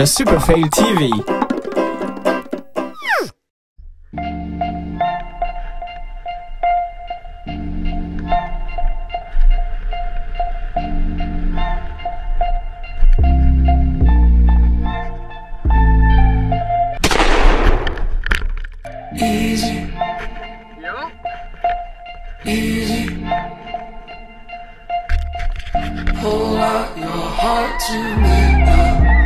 The Super Fail TV. Easy. Ja? Easy. Pull out your heart to me now.